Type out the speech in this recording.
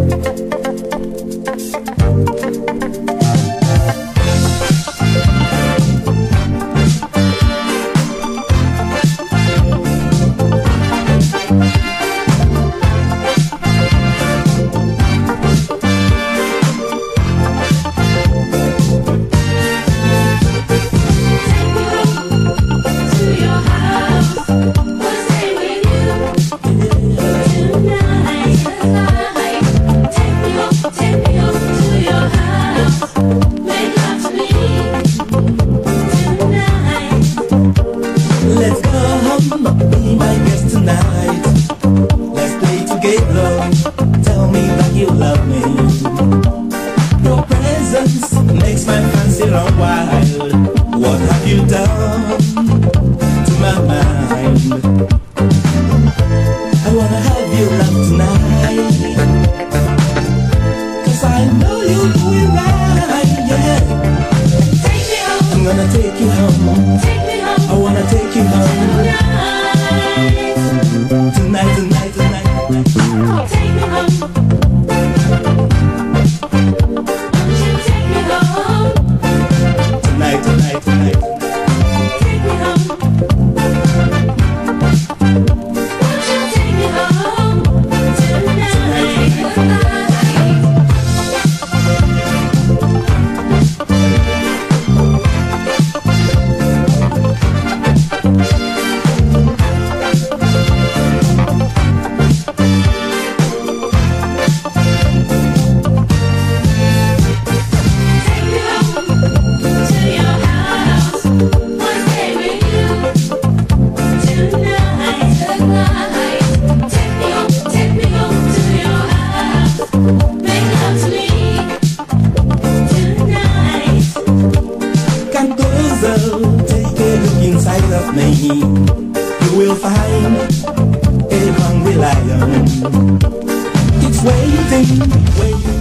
Tell me that you love me. Your presence makes my fancy run wild. What have you done to my mind? I wanna have you love tonight, 'cause I know you'll do it right, yeah. Take me home. I'm gonna take you home. Take me home. I wanna take you home. Tonight. Tonight, tonight, tonight. Oh, take me home. Won't you take me home? Tonight, tonight, tonight. Take me home. Won't you take me home tonight? Take a look inside of me. You will find a hungry lion. It's waiting, waiting.